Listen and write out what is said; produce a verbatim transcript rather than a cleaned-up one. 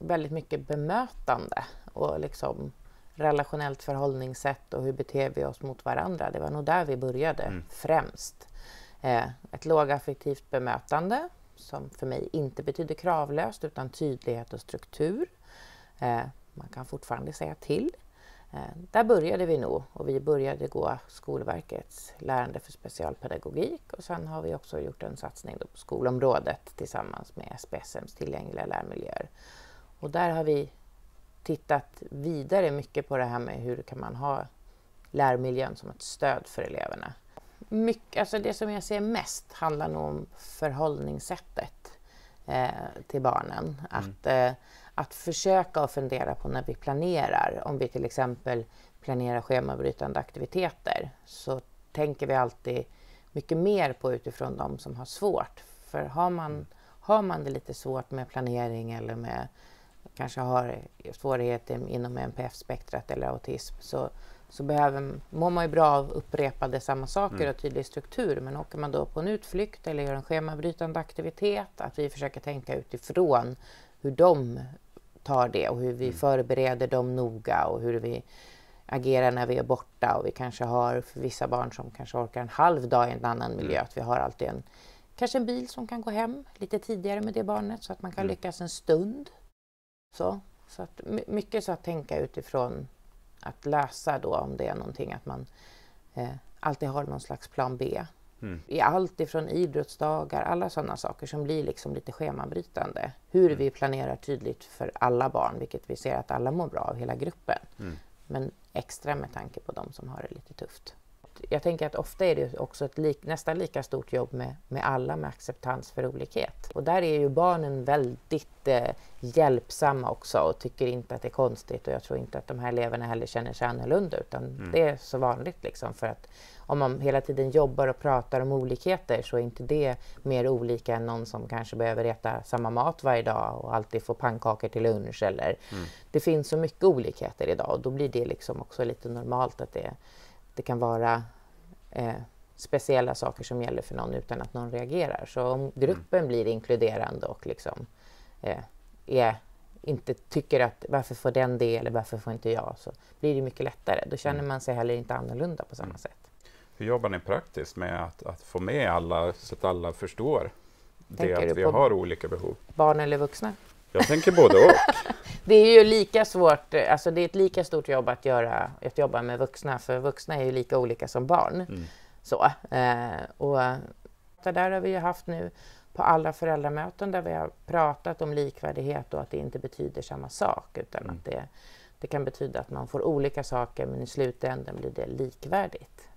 väldigt mycket bemötande och liksom relationellt förhållningssätt och hur beter vi oss mot varandra. Det var nog där vi började mm. främst. Eh, ett lågaffektivt bemötande som för mig inte betyder kravlöst utan tydlighet och struktur. Eh, man kan fortfarande säga till. Eh, där började vi nog och vi började gå Skolverkets lärande för specialpedagogik och sen har vi också gjort en satsning då på skolområdet tillsammans med S P S M:s tillgängliga lärmiljöer. Och där har vi tittat vidare mycket på det här med hur kan man ha lärmiljön som ett stöd för eleverna. Mycket, alltså det som jag ser mest handlar nog om förhållningssättet eh, till barnen. Mm. Att, eh, att försöka och fundera på när vi planerar. Om vi till exempel planerar schemabrytande aktiviteter så tänker vi alltid mycket mer på utifrån de som har svårt. För har man, mm. har man det lite svårt med planering eller med kanske har svårigheter inom N P F-spektrat eller autism så, så behöver, mår man ju bra av upprepade samma saker mm. och tydlig struktur. Men åker man då på en utflykt eller gör en schemabrytande aktivitet, att vi försöker tänka utifrån hur de tar det och hur vi mm. förbereder dem noga och hur vi agerar när vi är borta. Och vi kanske har för vissa barn som kanske orkar en halv dag i en annan miljö, att vi har alltid en, kanske en bil som kan gå hem lite tidigare med det barnet så att man kan mm. lyckas en stund. Så, så att mycket så att tänka utifrån att lösa då om det är någonting att man eh, alltid har någon slags plan B. Mm. I allt ifrån idrottsdagar, alla sådana saker som blir liksom lite schemabrytande. Hur mm. vi planerar tydligt för alla barn, vilket vi ser att alla mår bra av hela gruppen. Mm. Men extra med tanke på de som har det lite tufft. Jag tänker att ofta är det också ett lik, nästan lika stort jobb med, med alla med acceptans för olikhet. Och där är ju barnen väldigt eh, hjälpsamma också och tycker inte att det är konstigt. Och jag tror inte att de här eleverna heller känner sig annorlunda utan mm. det är så vanligt liksom. För att om man hela tiden jobbar och pratar om olikheter så är inte det mer olika än någon som kanske behöver äta samma mat varje dag och alltid få pannkakor till lunch. Eller mm. det finns så mycket olikheter idag och då blir det liksom också lite normalt att det Det kan vara eh, speciella saker som gäller för någon utan att någon reagerar. Så om gruppen mm. blir inkluderande och liksom, eh, är, inte tycker att varför får den det eller varför får inte jag, så blir det mycket lättare. Då känner mm. man sig heller inte annorlunda på samma mm. sätt. Hur jobbar ni praktiskt med att, att få med alla så att alla förstår det att vi har olika behov? Barn eller vuxna? Jag tänker både och. Det är ju lika svårt, alltså det är ett lika stort jobb att göra, att jobba med vuxna, för vuxna är ju lika olika som barn. Mm. Så, eh, och det där har vi ju haft nu på alla föräldramöten där vi har pratat om likvärdighet och att det inte betyder samma sak utan mm. att det, det kan betyda att man får olika saker men i slutändan blir det likvärdigt.